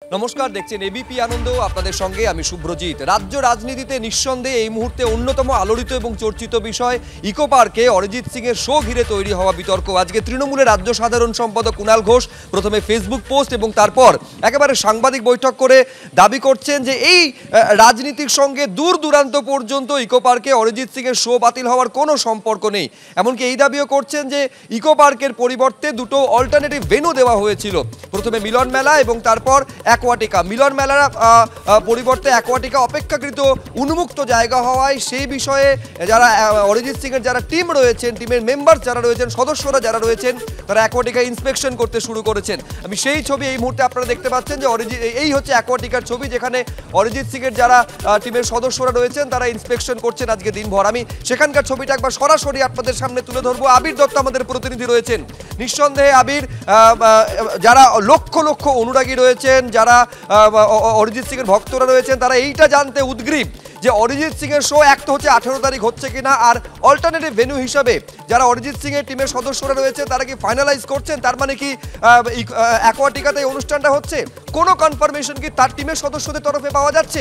নমস্কার, দেখছেন এবিপি আনন্দ, আপনাদের সঙ্গে আমি শুভ্রজিৎ। রাজ্য রাজনীতিতে নিঃসন্দেহে এই মুহূর্তে অন্যতম আলোড়িত এবং চর্চিত বিষয় ইকো পার্কে অরিজিৎ সিং এর শো ঘিরে তৈরি হওয়া বিতর্ক। আজকে তৃণমূলের রাজ্য সাধারণ সম্পাদক কুণাল ঘোষ প্রথমে ফেসবুক পোস্ট এবং তারপর একেবারে সাংবাদিক বৈঠক করে দাবি করছেন যে এই রাজনীতির সঙ্গে দূর দূরান্ত পর্যন্ত ইকো পার্কে অরিজিৎ সিং এর শো বাতিল হওয়ার কোনো সম্পর্ক নেই। এমনকি এই দাবিও করছেন যে ইকো পার্কের পরিবর্তে দুটো অল্টারনেটিভ ভেন্যু দেওয়া হয়েছিল, প্রথমে মিলন মেলা এবং তারপর অ্যাকোয়াটিকা। মিলন মেলার পরিবর্তে অ্যাকোয়াটিকা অপেক্ষাকৃত উন্মুক্ত জায়গা হওয়ায় সেই বিষয়ে যারা অরিজিৎ সিং এর যারা টিম রয়েছেন, টিমের মেম্বার যারা রয়েছেন, সদস্যরা যারা রয়েছেন, তারা অ্যাকোয়াটিকা ইন্সপেকশন করতে শুরু করেছেন। আমি সেই ছবি এই মুহূর্তে আপনারা দেখতে পাচ্ছেন যে এই হচ্ছে অ্যাকোয়াটিকার ছবি, যেখানে অরিজিৎ সিং এর যারা টিমের সদস্যরা রয়েছেন তারা ইন্সপেকশন করছেন আজকে দিনভর। আমি সেখানকার ছবিটা একবার সরাসরি আপনাদের সামনে তুলে ধরবো। আবির দত্ত আমাদের প্রতিনিধি রয়েছেন। নিঃসন্দেহে আবির, যারা লক্ষ লক্ষ অনুরাগী রয়েছেন, যারা অরিজিৎ সিং এর ভক্তরা রয়েছেন, তারা এইটা জানতে উদগ্রীব যে অরিজিৎ সিং এর শো এক তো হচ্ছে 18 তারিখ হচ্ছে কিনা, আর অল্টারনেটিভ ভেন্যু হিসাবে যারা অরিজিৎ সিং এর টিমের সদস্যরা রয়েছে তারা কি ফাইনালাইজ করছেন, তার মানে কি অ্যাকোয়াটিকাতে এই অনুষ্ঠানটা হচ্ছে? কোনো কনফার্মেশন কি তার টিমের সদস্যদের তরফে পাওয়া যাচ্ছে?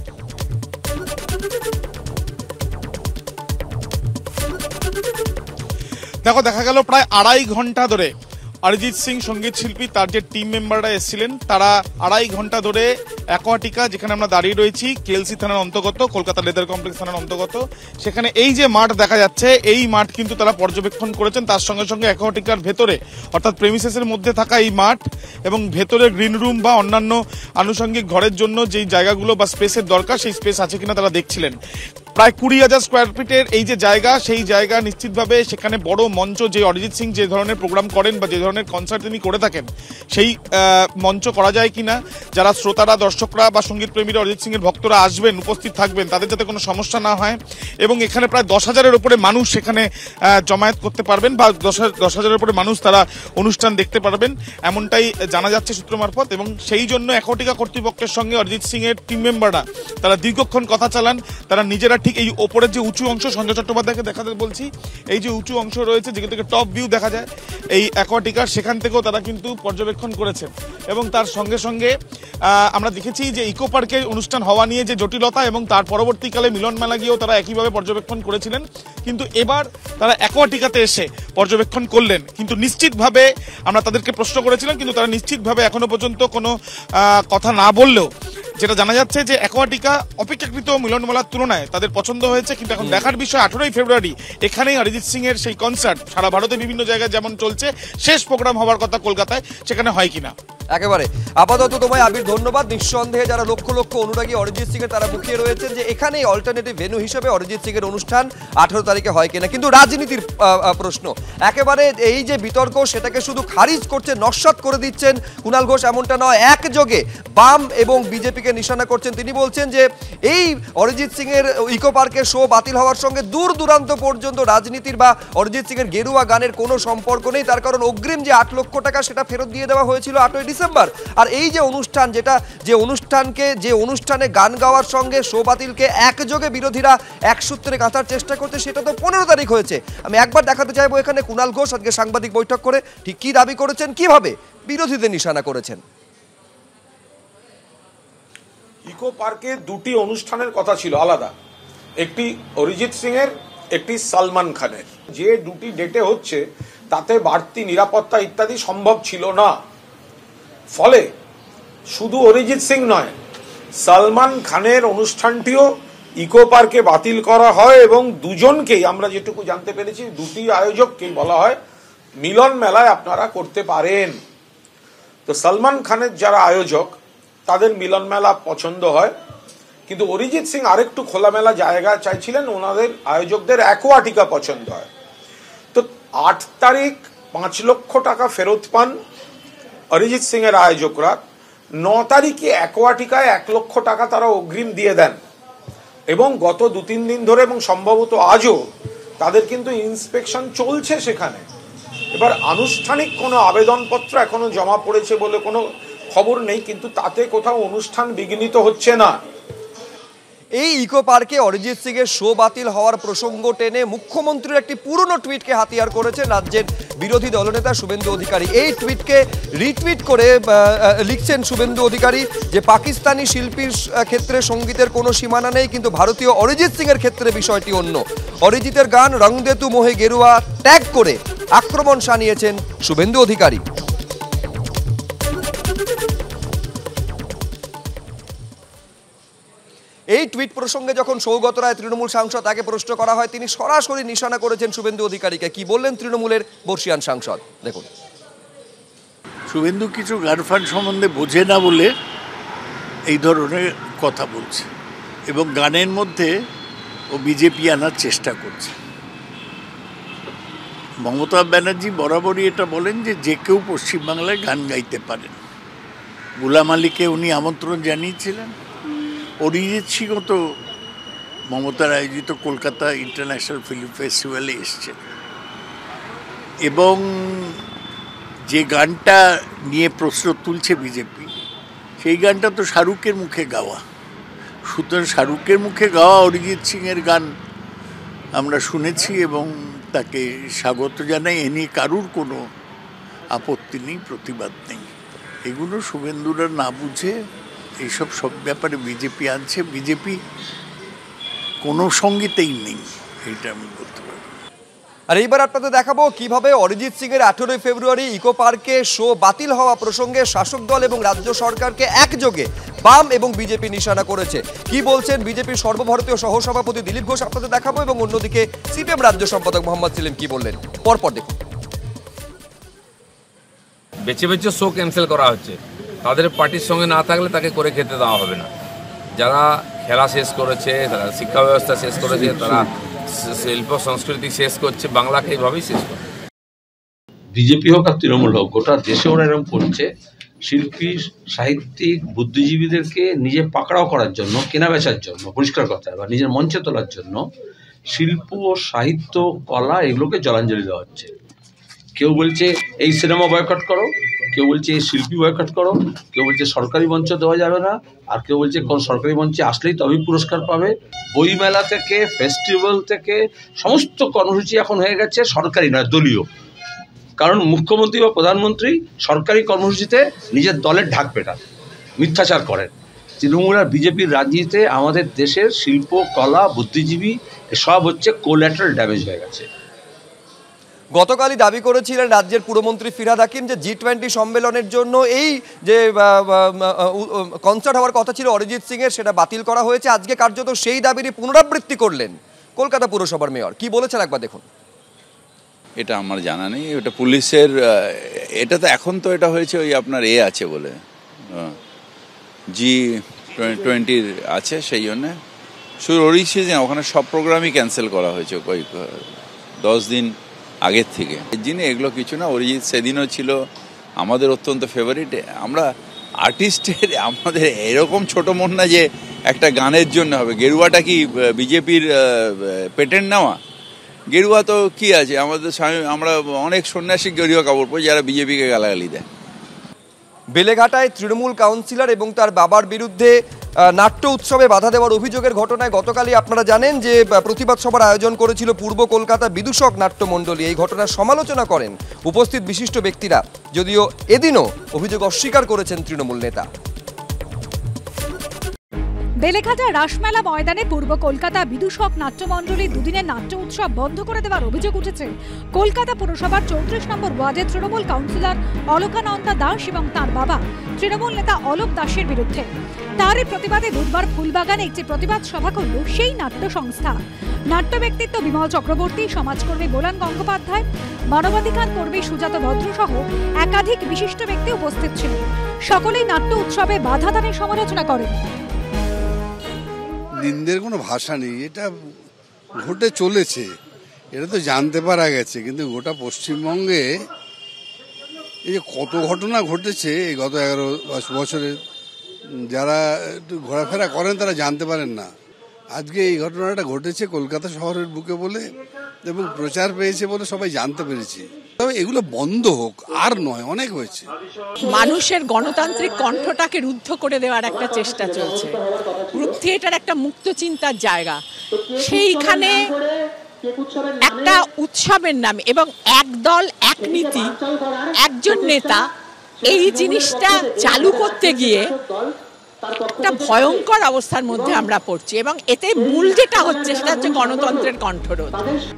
দেখো, দেখা গেল প্রায় 2.5 ঘন্টা ধরে অরিজিৎ সিং সঙ্গীত শিল্পী তার যে টিম মেম্বাররা এসেছিলেন তারা 2.5 ঘন্টা ধরে অ্যাকোয়াটিকা, যেখানে আমরা দাঁড়িয়ে রয়েছি, কেএলসি থানার অন্তর্গত, কলকাতা লেদার কমপ্লেক্স থানার অন্তর্গত, সেখানে এই যে মাঠ দেখা যাচ্ছে এই মাঠ কিন্তু তারা পর্যবেক্ষণ করেছেন। তার সঙ্গে সঙ্গে অ্যাকোয়াটিকার ভেতরে অর্থাৎ প্রেমিসেসের মধ্যে থাকা এই মাঠ এবং ভেতরে গ্রিন রুম বা অন্যান্য আনুষঙ্গিক ঘরের জন্য যেই জায়গাগুলো বা স্পেসের দরকার সেই স্পেস আছে কিনা তারা দেখছিলেন। প্রায় 20,000 স্কোয়ার ফিটের এই যে জায়গা, সেই জায়গা নিশ্চিতভাবে সেখানে বড় মঞ্চ, যে অরিজিৎ সিং যে ধরনের প্রোগ্রাম করেন বা যে ধরনের কনসার্ট তিনি করে থাকেন সেই মঞ্চ করা যায় কিনা, যারা শ্রোতারা, দর্শকরা বা সঙ্গীত প্রেমীরা, অরিজিৎ সিং এর ভক্তরা আসবেন, উপস্থিত থাকবেন, তাদের যাতে কোনো সমস্যা না হয়। এবং এখানে প্রায় 10,000-এর উপরে মানুষ সেখানে জমায়েত করতে পারবেন বা 10,000-এর উপরে মানুষ তারা অনুষ্ঠান দেখতে পারবেন, এমনটাই জানা যাচ্ছে সূত্র মারফত। এবং সেই জন্য অ্যাকোয়াটিকা কর্তৃপক্ষের সঙ্গে অরিজিৎ সিং এর টিম মেম্বাররা তারা দীর্ঘক্ষণ কথা চালান। তারা নিজেরা ঠিক এই ওপরের যে উঁচু অংশ, সঞ্জয় চট্টোপাধ্যায়কে দেখাতে বলছি, এই যে উঁচু অংশ রয়েছে যেখান থেকে টপ ভিউ দেখা যায় এই অ্যাকোয়াটিকার, সেখান থেকেও তারা কিন্তু পর্যবেক্ষণ করেছেন। এবং তার সঙ্গে সঙ্গে আমরা দেখেছি যে ইকো পার্কে অনুষ্ঠান হওয়া নিয়ে যে জটিলতা, এবং তার পরবর্তীকালে মিলন মেলা গিয়েও তারা একইভাবে পর্যবেক্ষণ করেছিলেন, কিন্তু এবার তারা অ্যাকোয়াটিকাতে এসে পর্যবেক্ষণ করলেন। কিন্তু নিশ্চিতভাবে আমরা তাদেরকে প্রশ্ন করেছিলাম, কিন্তু তারা নিশ্চিতভাবে এখনো পর্যন্ত কোনো কথা না বললেও যেটা জানা যাচ্ছে যে অ্যাকোয়াটিকা অপেক্ষাকৃত মিলনমেলার তুলনায় তাদের পছন্দ হয়েছে। কিন্তু এখন দেখার বিষয় 18ই ফেব্রুয়ারি এখানেই অরিজিৎ সিং এর সেই কনসার্ট সারা ভারতে বিভিন্ন জায়গায় যেমন চলছে, শেষ প্রোগ্রাম হওয়ার কথা কলকাতায়, সেখানে হয় কিনা। একেবারে আপাতত তোমায় আবির ধন্যবাদ। নিঃসন্দেহে যারা লক্ষ লক্ষ অনুরাগী অরিজিৎ সিং এর তারা মুখিয়ে রয়েছেন যে এখানেই অল্টারনেটিভ ভেন্যু হিসেবে অরিজিৎ সিং এর অনুষ্ঠান 18 তারিখে হয় কিনা। কিন্তু রাজনীতির প্রশ্ন, একেবারে এই যে বিতর্ক সেটাকে শুধু খারিজ করছে, নস্যাৎ করে দিচ্ছেন কুণাল ঘোষ, এমনটা নয়। একযোগে বাম এবং বিজেপিকে নিশানা করছেন। তিনি বলছেন যে এই অরিজিৎ সিং এর ইকো পার্কের শো বাতিল হওয়ার সঙ্গে দূর দূরান্ত পর্যন্ত রাজনীতির বা অরিজিৎ সিং এর গেরুয়া গানের কোনো সম্পর্ক নেই। তার কারণ অগ্রিম যে 8 লক্ষ টাকা সেটা ফেরত দিয়ে দেওয়া হয়েছিল 8ই ডিসেম্বর। আর এই যে অনুষ্ঠান, যে অনুষ্ঠানে গান গাওয়ার সঙ্গে শো বাতিলকে একযোগে বিরোধীরা এক সূত্রে গাঁথার চেষ্টা করছে, সেটা তো 15 তারিখ হয়েছে। আমি একবার দেখাতে চাইবো এখানে কুণাল ঘোষ আজকে সাংবাদিক বৈঠক করে ঠিক কি দাবি করেছেন, কিভাবে বিরোধীদের নিশানা করেছেন। ইকো পার্কে দুটি অনুষ্ঠানের কথা ছিল আলাদা, একটি অরিজিৎ সিং এর, একটি সালমান খানের। যে দুটি ডেটে হচ্ছে তাতে বাড়তি নিরাপত্তা ইত্যাদি সম্ভব ছিল না, ফলে শুধু অরিজিৎ সিং নয়, সালমান খানের অনুষ্ঠানটিও ইকো পার্কে বাতিল করা হয়। এবং দুজনকেই আমরা যেটুকু জানতে পেরেছি, দুটি আয়োজককেই বলা হয় মিলন মেলায় আপনারা করতে পারেন। তো সালমান খানের যারা আয়োজক তাদের মিলন মেলা পছন্দ হয়, কিন্তু অরিজিৎ সিং আরেকটু খোলামেলা জায়গা চাইছিলেন, ওনাদের আয়োজকদের অ্যাকোয়াটিকা পছন্দ হয়। তো 8 তারিখ 5 লক্ষ টাকা ফেরত পান অরিজিৎ সিং এর আয়োজকরা। 9 তারিখে অ্যাকোয়াটিকায় 1 লক্ষ টাকা তারা অগ্রিম দিয়ে দেন, এবং গত 2-3 দিন ধরে এবং সম্ভবত আজও তাদের কিন্তু ইন্সপেকশন চলছে সেখানে। এবার আনুষ্ঠানিক কোনো আবেদনপত্র এখনো জমা পড়েছে বলে কোনো খবর নেই, কিন্তু তাতে কোথাও অনুষ্ঠান বিঘ্নিত হচ্ছে না। এই ইকো পার্কে অরিজিৎ সিং এর শো বাতিল হওয়ার প্রসঙ্গ টেনে মুখ্যমন্ত্রীর একটি পুরনো টুইটকে হাতিয়ার করেছেন রাজ্যের বিরোধী দলনেতা শুভেন্দু অধিকারী। এই টুইটকে রিটুইট করে লিখছেন শুভেন্দু অধিকারী যে পাকিস্তানি শিল্পীর ক্ষেত্রে সঙ্গীতের কোনো সীমানা নেই, কিন্তু ভারতীয় অরিজিৎ সিং এর ক্ষেত্রে বিষয়টি অন্য। অরিজিতের গান রং দে তু মোহে গেরুয়া ট্যাগ করে আক্রমণ শানিয়েছেন শুভেন্দু অধিকারী। এই টুইট প্রসঙ্গে যখন সৌগত রায় তৃণমূল সাংসদ তাকে প্রশ্ন করা হয়, তিনি সরাসরি নিশানা করেছেন শুভেন্দু অধিকারীকে। কি বললেন তৃণমূলের বর্ষিয়ান সাংসদ, দেখুন। শুভেন্দু কিছু গান ফান সম্বন্ধে বোঝে না বলে এই ধরনের কথা বলছে, এবং গানের মধ্যে ও বিজেপি আনার চেষ্টা করছে। মমতা ব্যানার্জি বরাবরই এটা বলেন যে যে কেউ পশ্চিমবাংলায় গান গাইতে পারেন। গুলাম আলীকে উনি আমন্ত্রণ জানিয়েছিলেন। অরিজিৎ সিংও তো মমতার আয়োজিত কলকাতা ইন্টারন্যাশনাল ফিল্ম ফেস্টিভ্যালে এসছেন, এবং যে গানটা নিয়ে প্রশ্ন তুলছে বিজেপি, সেই গানটা তো শাহরুখের মুখে গাওয়া। সুতরাং শাহরুখের মুখে গাওয়া অরিজিৎ সিংয়ের গান আমরা শুনেছি এবং তাকে স্বাগত জানাই। এ নিয়ে কারুর কোনো আপত্তি নেই, প্রতিবাদ নেই। এগুলো শুভেন্দুরা না বুঝে এইসব সব ব্যাপারে বিজেপি আনছে। বিজেপি কোনো সঙ্গীতেই নেই, এইটা আমি বলতে পারি। আর এইবার আপনাদের দেখাবো কিভাবে অরিজিৎ সিং এর 18 ফেব্রুয়ারি ইকো পার্কে শো বাতিল হওয়া প্রসঙ্গে শাসক দল এবং রাজ্য সরকারকে একযোগে বাম এবং বিজেপি নিশানা করেছে। কি বলছেন বিজেপির সর্বভারতীয় সহসভাপতি দিলীপ ঘোষ আপনাদের দেখাবো, এবং অন্যদিকে সিপিএম রাজ্য সম্পাদক মোহাম্মদ সেলিম কি বললেন পরপর দেখুন। বেছে বেছে শো ক্যান্সেল করা হচ্ছে। তাদের পার্টির সঙ্গে না থাকলে তাকে করে খেতে দেওয়া হবে না। যারা খেলা শেষ করেছে, তারা শিক্ষা ব্যবস্থা শেষ করেছে, তারা শিল্প সংস্কৃতি শেষ করছে, বাংলাকে এইভাবেই শেষ করে। বিজেপি হোক আর তৃণমূল হোক, গোটা দেশে ওরা এরকম করছে। শিল্পী, সাহিত্যিক, বুদ্ধিজীবীদেরকে নিজে পাকড়াও করার জন্য, কেনা বেচার জন্য, পরিষ্কার কথা, বা নিজের মঞ্চে তোলার জন্য শিল্প, সাহিত্য, কলা এগুলোকে জলাঞ্জলি দেওয়া হচ্ছে। কেউ বলছে এই সিনেমা বয়কট করো, কেউ বলছে এই শিল্পী বয়কট করো, কেউ বলছে সরকারি মঞ্চ দেওয়া যাবে না, আর কেউ বলছে কোন সরকারি মঞ্চে আসলেই তবেই পুরস্কার পাবে। বইমেলা থেকে ফেস্টিভ্যাল থেকে সমস্ত কর্মসূচি এখন হয়ে গেছে সরকারি নয়, দলীয়। কারণ মুখ্যমন্ত্রী বা প্রধানমন্ত্রী সরকারি কর্মসূচিতে নিজের দলের ঢাক পেটান, মিথ্যাচার করেন। তৃণমূল আর বিজেপির রাজনীতিতে আমাদের দেশের শিল্প, কলা, বুদ্ধিজীবী সব হচ্ছে কোল্যাটারাল ড্যামেজ হয়ে গেছে। গতকালই দাবি করেছিলেন রাজ্যের পুরমন্ত্রী ফিরহাদ হাকিম যে G20 সম্মেলনের জন্য এই যে কনসার্ট হওয়ার কথা ছিল অরিজিৎ সিং এর, সেটা বাতিল করা হয়েছে। আজকে কার্যত সেই দাবিরই পুনরাবৃত্তি করলেন কলকাতা পুরসভার মেয়র। কি বলেছেন একবার দেখুন। এটা আমার জানা নেই, ওটা পুলিশের। এটা তো এখন তো এটা হয়েছে ওই আপনার আছে বলে G20 আছে, সেই জন্যে শুধু অরিজিৎ ওখানে সব প্রোগ্রামই ক্যান্সেল করা হয়েছে ওই 10 দিন আগের থেকে। এর জন্য এগুলো কিছু না। অরিজিৎ সেদিনও ছিল আমাদের অত্যন্ত ফেভারিট। আমরা আর্টিস্টের আমাদের এরকম ছোট মন না যে একটা গানের জন্য হবে। গেরুয়াটা কি বিজেপির পেটেন্ট নেওয়া? গেরুয়া তো কি আছে আমাদের, আমরা অনেক সন্ন্যাসী গেরুয়া কাপড় পরি যারা বিজেপিকে গালাগালি দেয়। বেলেঘাটায় তৃণমূল কাউন্সিলর এবং তার বাবার বিরুদ্ধে নাট্য উৎসবে বাধা দেওয়ার অভিযোগের ঘটনায় গতকালই আপনারা জানেন যে প্রতিবাদ সভার আয়োজন করেছিল পূর্ব কলকাতা বিদূষক নাট্যমণ্ডলী। এই ঘটনার সমালোচনা করেন উপস্থিত বিশিষ্ট ব্যক্তিরা, যদিও এদিনও অভিযোগ অস্বীকার করেছেন তৃণমূল নেতা। বেলেঘাটা রাসমেলা ময়দানে পূর্ব কলকাতা বিদূষক নাট্যমণ্ডলী দুদিনের নাট্য উৎসব বন্ধ করে দেওয়ার অভিযোগ উঠেছে কলকাতা পুরসভার 34 নম্বর ওয়ার্ডের তৃণমূল কাউন্সিলর অলকানন্দা দাস এবং তার বাবা তৃণমূল নেতা অলোক দাসের বিরুদ্ধে। তারই প্রতিবাদে বুধবার ফুলবাগানে একটি প্রতিবাদ সভা করল সেই নাট্য সংস্থা। নাট্য ব্যক্তিত্ব বিমল চক্রবর্তী, সমাজকর্মী বোলান গঙ্গোপাধ্যায়, মানবাধিকার কর্মী সুজাত ভদ্র সহ একাধিক বিশিষ্ট ব্যক্তি উপস্থিত ছিলেন। সকলেই নাট্য উৎসবে বাধা দানের সমালোচনা করেন। নিন্দের কোনো ভাষা নেই, এটা ঘটে চলেছে, এটা তো জানতে পারা গেছে। কিন্তু গোটা পশ্চিমবঙ্গে এই যে কত ঘটনা ঘটেছে এই গত 11 বছরে, যারা একটু ঘোরাফেরা করেন তারা জানতে পারেন না। আজকে এই ঘটনাটা ঘটেছে কলকাতা শহরের বুকে বলে, এবং প্রচার পেয়েছে বলে সবাই জানতে পেরেছি। তবে এগুলো বন্ধ হোক, আর নয়, অনেক হয়েছে। মানুষের গণতান্ত্রিক কণ্ঠটাকে রুদ্ধ করে দেওয়ার একটা চেষ্টা চলছে। গ্রুপ থিয়েটার একটা মুক্ত চিন্তার জায়গা, সেইখানে একটা উৎসবের নামে এবং এক দল এক নীতি একজন নেতা এই জিনিসটা চালু করতে গিয়ে একটা ভয়ঙ্কর অবস্থার মধ্যে আমরা পড়ছি এবং এতে মূল যেটা হচ্ছে সেটা হচ্ছে গণতন্ত্রের কণ্ঠরোধ।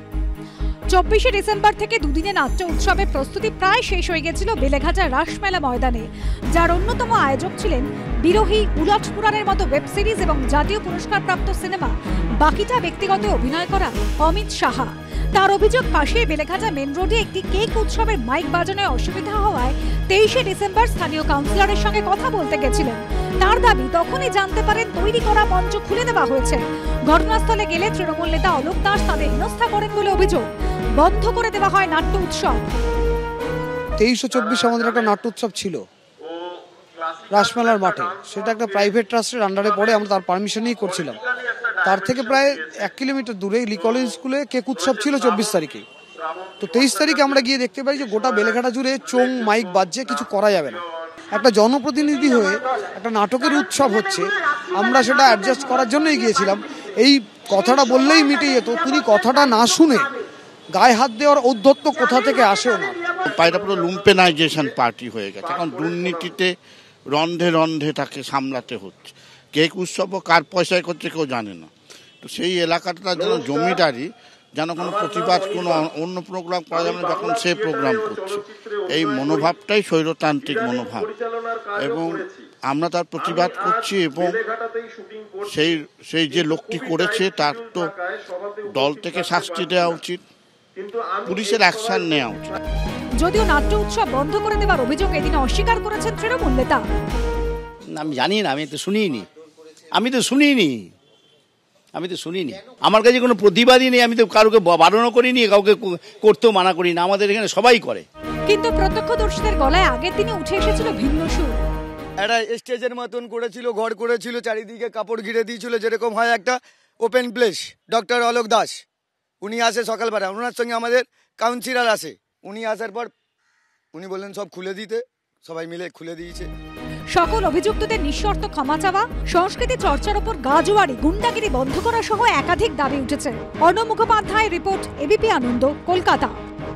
24শে ডিসেম্বর থেকে দুদিনে নাট্য উৎসবের প্রস্তুতি প্রায় শেষ হয়ে গেছিল বেলেঘাটার রাসমেলা ময়দানে, যার অন্যতম আয়োজক ছিলেন বিরোহী, উলট পুরাণের মতো ওয়েব সিরিজ এবং জাতীয় পুরস্কারপ্রাপ্ত সিনেমা বাকিটা ব্যক্তিগত অভিনয় করা অমিত সাহা। তার অভিযোগ, পাশে বেলেঘাটা মেন রোডে একটি কেক উৎসবের মাইক বাজানোয় অসুবিধা হওয়ায় 23শে ডিসেম্বর স্থানীয় কাউন্সিলরের সঙ্গে কথা বলতে গেছিলেন। তার দাবি, তখনই জানতে পারেন তৈরি করা মঞ্চ খুলে দেওয়া হয়েছে। ঘটনাস্থলে গেলে তৃণমূল নেতা অলোক দাস তাদের হেনস্থা করেন বলে অভিযোগ। বন্ধ করে দেওয়া হয় নাট্য উৎসব। 23 ও 24 আমাদের একটা নাট্য উৎসব ছিল রাসমেলার মাঠে, সেটা একটা প্রাইভেট ট্রাস্টের আন্ডারে পড়ে, আমরা তার পারমিশনেই করছিলাম। তার থেকে প্রায় 1 কিলোমিটার দূরে লি কলেজ স্কুলে কেক উৎসব ছিল 24 তারিখে। তো 23 তারিখে আমরা গিয়ে দেখতে পাই যে গোটা বেলেঘাটা জুড়ে চোং মাইক বাজছে, কিছু করা যাবে না। একটা জনপ্রতিনিধি হয়ে একটা নাটকের উৎসব হচ্ছে, আমরা সেটা অ্যাডজাস্ট করার জন্যই গিয়েছিলাম। এই কথাটা বললেই মিটে যেত, তিনি কথাটা না শুনে গায়ে হাত দেওয়ার ঔদ্ধত্য কোথা থেকে আসেও না। পায়রা পুরো লুম্পেনাইজেশন পার্টি হয়ে গেছে, এখন দুর্নীতিতে রন্ধে রন্ধে তাকে সামলাতে হচ্ছে। কেক উৎসবও কার পয়সায় করছে কেউ জানে না। তো সেই এলাকাটা যেন জমিদারি, যেন কোনো প্রতিবাদ, কোনো অন্য প্রোগ্রাম করা যাবে না যখন সে প্রোগ্রাম করছে। এই মনোভাবটাই স্বৈরতান্ত্রিক মনোভাব এবং আমরা তার প্রতিবাদ করছি এবং সেই যে লোকটি করেছে তার তো দল থেকে শাস্তি দেওয়া উচিত, পুলিশের অ্যাকশন নেওয়া উচিত। যদিও নাট্য উৎসব বন্ধ করে দেওয়ার অভিযোগ এদিন অস্বীকার করেছেন তৃণমূল নেতা। আমি জানি না, আমি তো শুনিনি। আমার কাছে কোনো প্রতিবাদই নেই, আমি তো কাউকে বারণও করিনি, কাউকে করতেও মানা করি না, আমাদের এখানে সবাই করে। কিন্তু প্রত্যক্ষদর্শীদের গলায় আগের দিনে উঠে এসেছিল ভিন্ন সুর। একটা স্টেজের মতন করেছিল, ঘর করেছিল, চারিদিকে কাপড় ঘিরে দিয়েছিল, যেরকম হয় একটা open place. Doctor Alok Das উনি আসে সকালবেলা, ওনার সঙ্গে আমাদের কাউন্সিলর আসে, উনি আসার পর উনি বললেন সব খুলে দিতে, সবাই মিলে খুলে দিয়েছে। সকল অভিযুক্তদের নিঃশর্ত ক্ষমা চাওয়া, সংস্কৃতি চর্চার ওপর গাজোয়ারি, গুন্ডাগিরি বন্ধ করা সহ একাধিক দাবি উঠেছে। Arnab Mukhopadhyay report, ABP Ananda, Kolkata.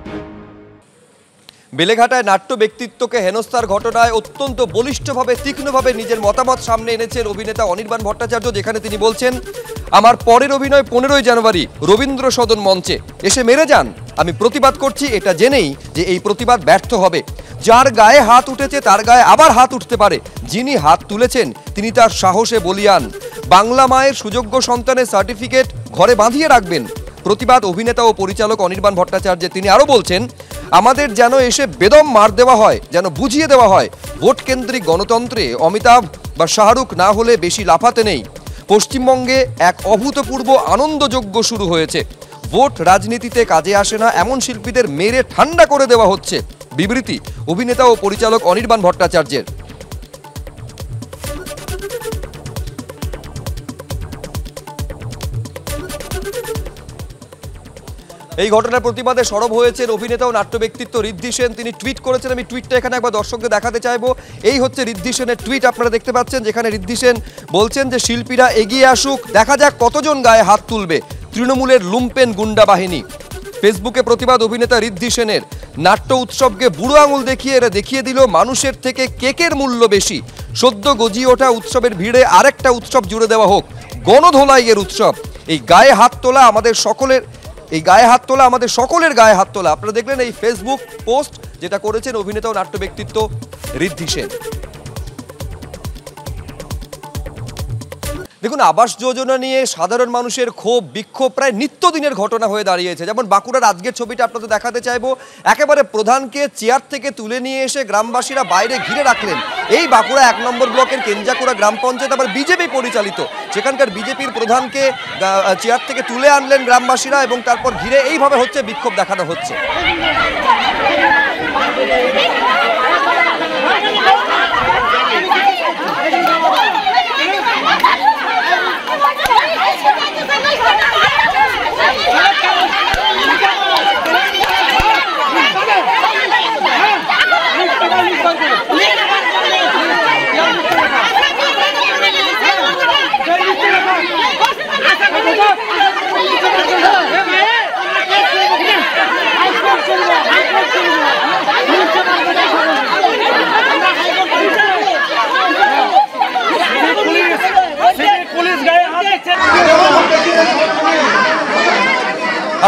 বেলেঘাটায় নাট্য ব্যক্তিত্বকে হেনস্থার ঘটনায় অত্যন্ত বলিষ্ঠভাবে, তীক্ষ্ণভাবে নিজের মতামত সামনে এনেছেন অভিনেতা অনির্বাণ ভট্টাচার্য, যেখানে তিনি বলছেন, আমার পরের অভিনয় 15ই জানুয়ারি রবীন্দ্র সদন মঞ্চে এসে মেরে যান, আমি প্রতিবাদ করছি এটা জেনেই যে এই প্রতিবাদ ব্যর্থ হবে। যার গায়ে হাত উঠেছে তার গায়ে আবার হাত উঠতে পারে, যিনি হাত তুলেছেন তিনি তার সাহসে বলিয়ান। বাংলা মায়ের সুযোগ্য সন্তানের সার্টিফিকেট ঘরে বাঁধিয়ে রাখবেন। প্রতিবাদ অভিনেতা ও পরিচালক অনির্বাণ ভট্টাচার্যের। তিনি আরও বলছেন, আমাদের যেন এসে বেদম মার দেওয়া হয়, যেন বুঝিয়ে দেওয়া হয় ভোট কেন্দ্রিক গণতন্ত্রে অমিতাভ বা শাহরুখ না হলে বেশি লাফাতে নেই। পশ্চিমবঙ্গে এক অভূতপূর্ব আনন্দযজ্ঞ শুরু হয়েছে। ভোট রাজনীতিতে কাজে আসে না এমন শিল্পীদের মেরে ঠান্ডা করে দেওয়া হচ্ছে। বিবৃতি অভিনেতা ও পরিচালক অনির্বাণ ভট্টাচার্যের। এই ঘটনার প্রতিবাদে সরব হয়েছেন অভিনেতা ও নাট্য ব্যক্তিত্ব ঋদ্ধি সেন। তিনি টুইট করেছেন, আমি টুইটটা এখানে একবার দর্শকদের দেখাতে চাইবো। এই হচ্ছে ঋদ্ধি সেনের টুইট, আপনারা দেখতে পাচ্ছেন, যেখানে ঋদ্ধি সেন বলছেন যে শিল্পীরা এগিয়ে আসুক, দেখা যাক কতজন গায়ে হাত তুলবে তৃণমূলের লুম্পেন গুন্ডা বাহিনী। ফেসবুকে প্রতিবাদ অভিনেতা ঋদ্ধি সেনের। নাট্য উৎসবকে বুড়ো আঙুল দেখিয়ে এরা দেখিয়ে দিল মানুষের থেকে কেকের মূল্য বেশি। সদ্য গজিয়ে ওঠা উৎসবের ভিড়ে আরেকটা উৎসব জুড়ে দেওয়া হোক, গণধোলাইয়ের উৎসব। এই গায়ে হাত তোলা আমাদের সকলের, গায়ে হাত তোলা। আপনারা দেখলেন এই ফেসবুক পোস্ট, যেটা করেছেন অভিনেতা ও নাট্য ব্যক্তিত্ব ঋদ্ধি সেন। দেখুন, আবাস যোজনা নিয়ে সাধারণ মানুষের ক্ষোভ, বিক্ষোভ প্রায় নিত্যদিনের ঘটনা হয়ে দাঁড়িয়েছে। যেমন বাঁকুড়ার আজকের ছবিটা আপনাদের দেখাতে চাইবো। একেবারে প্রধানকে চেয়ার থেকে তুলে নিয়ে এসে গ্রামবাসীরা বাইরে ঘিরে রাখলেন। এই বাঁকুড়া 1 নম্বর ব্লকের কেঞ্জাকুড়া গ্রাম পঞ্চায়েত, আবার বিজেপি পরিচালিত, সেখানকার বিজেপির প্রধানকে চেয়ার থেকে তুলে আনলেন গ্রামবাসীরা এবং তারপর ঘিরে এইভাবে হচ্ছে বিক্ষোভ দেখানো হচ্ছে।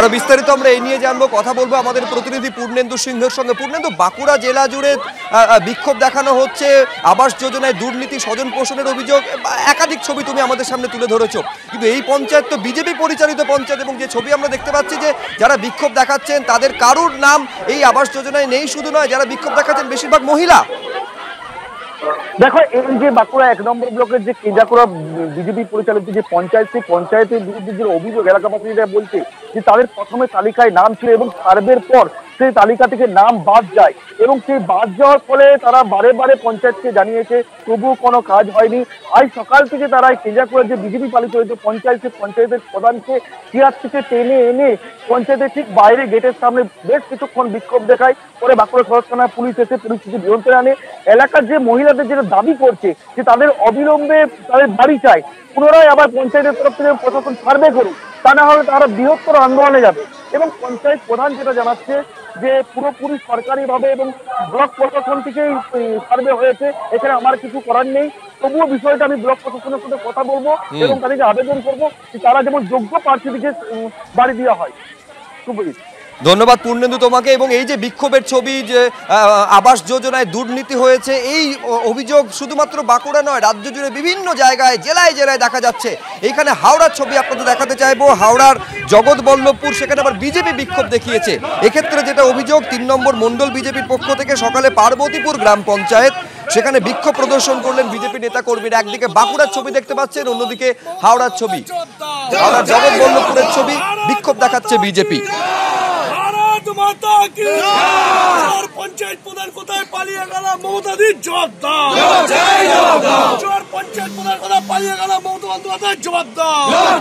আরো বিস্তারিত আমরা এই নিয়ে জানবো, কথা বলবো আমাদের প্রতিনিধি পূর্ণেন্দু সিংহের সঙ্গে। পূর্ণেন্দু, বাঁকুড়া জেলা জুড়ে বিক্ষোভ দেখানো হচ্ছে, আবাস যোজনায় দুর্নীতি, স্বজন পোষণের অভিযোগ, একাধিক ছবি তুমি আমাদের সামনে তুলে ধরেছো। কিন্তু এই পঞ্চায়েত তো বিজেপি পরিচালিত পঞ্চায়েত, এবং যে ছবি আমরা দেখতে পাচ্ছি যে যারা বিক্ষোভ দেখাচ্ছেন তাদের কারুর নাম এই আবাস যোজনায় নেই। শুধু নয়, যারা বিক্ষোভ দেখাচ্ছেন বেশিরভাগ মহিলা। দেখো, এই যে বাঁকুড়া 1 নম্বর ব্লকের যে কেজাকুড়া বিজেপি পরিচালিত যে পঞ্চায়েত, সেই পঞ্চায়েতের বিরুদ্ধে যে অভিযোগ এলাকাবাসীরা বলছে যে তাদের প্রথমে তালিকায় নাম ছিল এবং সার্ভের পর সেই তালিকা থেকে নাম বাদ যায়, এবং সেই বাদ যাওয়ার ফলে তারা বারে বারে পঞ্চায়েতকে জানিয়েছে, তবুও কোনো কাজ হয়নি। আজ সকাল থেকে তারা কেজাকুড়ার যে বিজেপি পালিত হয়েছে পঞ্চায়েতের প্রধানকে চেয়ার থেকে টেনে এনে পঞ্চায়েতের ঠিক বাইরে গেটের সামনে বেশ কিছুক্ষণ বিক্ষোভ দেখায়। পরে বাঁকুড়া সদর থানার পুলিশ এসে পরিস্থিতি নিয়ন্ত্রণে আনে। এলাকার যে মহিলাদের যেটা দাবি করছে যে তাদের অবিলম্বে তাদের বাড়ি চাই, পুনরায় আবার পঞ্চায়েতের তরফ থেকে প্রশাসন সার্ভে করুক, তা না হলে তারা বৃহত্তর আন্দোলনে যাবে। এবং পঞ্চায়েত প্রধান যেটা জানাচ্ছে যে পুরোপুরি সরকারিভাবে এবং ব্লক প্রশাসন থেকেই সার্ভে হয়েছে, এখানে আমার কিছু করার নেই। তবুও বিষয়টা আমি ব্লক প্রশাসনের সাথে কথা বলবো এবং তাদেরকে আবেদন করবো তারা যেমন যোগ্য প্রার্থীদেরকে বাড়ি দেওয়া হয়। শুভজিৎ, ধন্যবাদ পূর্ণেন্দু তোমাকে। এবং এই যে বিক্ষোভের ছবি, যে আবাস যোজনায় দুর্নীতি হয়েছে, এই অভিযোগ শুধুমাত্র বাঁকুড়া নয়, রাজ্য জুড়ে বিভিন্ন জায়গায় জেলায় জেলায় দেখা যাচ্ছে। এইখানে হাওড়ার ছবি আপনাদের দেখাতে চাইবো। হাওড়ার জগৎবল্লভপুর, সেখানে আবার বিজেপি বিক্ষোভ দেখিয়েছে। এক্ষেত্রে যেটা অভিযোগ, 3 নম্বর মণ্ডল বিজেপির পক্ষ থেকে সকালে পার্বতীপুর গ্রাম পঞ্চায়েত, সেখানে বিক্ষোভ প্রদর্শন করলেন বিজেপি নেতা কর্মীরা। একদিকে বাঁকুড়ার ছবি দেখতে পাচ্ছেন, অন্যদিকে হাওড়ার ছবি, হাওড়ার জগৎবল্লভপুরের ছবি, বিক্ষোভ দেখাচ্ছে বিজেপি। পঞ্চায়েত প্রধান কোথায় পালিয়ে গেল? মমতাদি জবাব দাও। পঞ্চায়েত প্রধান কোথায় পালিয়ে গেল? মমতা বন্দ্যোপাধ্যায় জবাব দাও।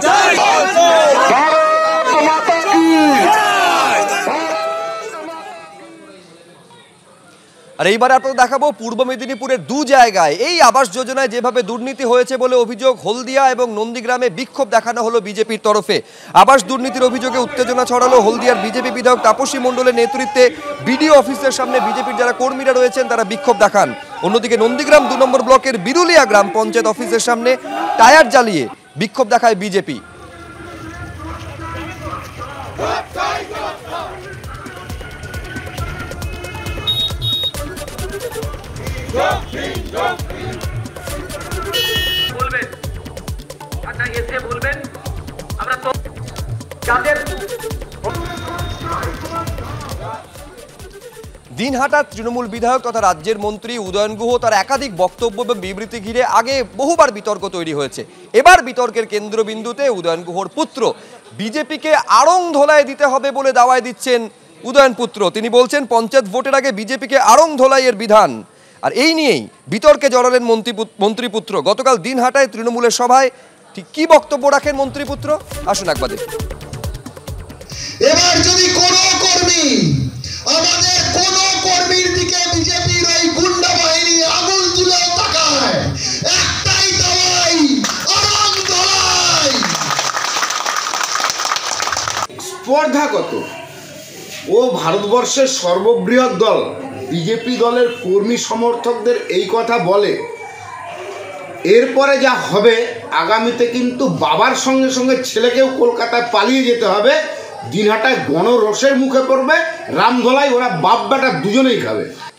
আর এইবার আপনাদের দেখাবো পূর্ব মেদিনীপুরের 2 জায়গায় এই আবাস যোজনায় যেভাবে দুর্নীতি হয়েছে বলে অভিযোগ। হলদিয়া এবং নন্দীগ্রামে বিক্ষোভ দেখানো হলো বিজেপির তরফে। আবাস দুর্নীতির অভিযোগে উত্তেজনা ছড়ালো হলদিয়ার বিজেপি বিধায়ক তাপসী মণ্ডলের নেতৃত্বে বিডিও অফিসের সামনে বিজেপির যারা কর্মীরা রয়েছেন তারা বিক্ষোভ দেখান। অন্যদিকে নন্দীগ্রাম 2 নম্বর ব্লকের বিরুলিয়া গ্রাম পঞ্চায়েত অফিসের সামনে টায়ার জ্বালিয়ে বিক্ষোভ দেখায় বিজেপি। দিনহাটার তৃণমূল বিধায়ক তথা রাজ্যের মন্ত্রী উদয়ন গুহ, তার একাধিক বক্তব্য এবং বিবৃতি ঘিরে আগে বহুবার বিতর্ক তৈরি হয়েছে। এবার বিতর্কের কেন্দ্রবিন্দুতে উদয়ন গুহর পুত্র। বিজেপিকে আড়ং ধোলায় দিতে হবে বলে দাওয়ায় দিচ্ছেন উদয়ন পুত্র। তিনি বলছেন পঞ্চায়েত ভোটের আগে বিজেপিকে আড়ং ধোলাইয়ের বিধান। আর এই নিয়েই বিতর্কে জড়ালেন মন্ত্রীপুত্র। গতকাল দিনহাটায় তৃণমূলের সভায় ঠিক কি বক্তব্য রাখেন মন্ত্রীপুত্র, আসুন একবার দেখুন। এবার যদি কোন কর্মী, আমাদের কোন কর্মীর দিকে বিজেপির ওই গুন্ডা বাহিনী আঙুল তুলে তাকায়, একটাই দাওয়াই, আড়ং ধোলাই। স্পর্ধা কত? ও ভারতবর্ষের সর্ববৃহৎ দল বিজেপি দলের কর্মী সমর্থকদের এই কথা বলে, এরপরে যা হবে আগামীতে কিন্তু বাবার সঙ্গে সঙ্গে ছেলেকেও কলকাতায় পালিয়ে যেতে হবে। দিনহাটায় গণরোষের মুখে পড়বে, রামধোলাই ওরা বাপ বেটা দুজনেই খাবে।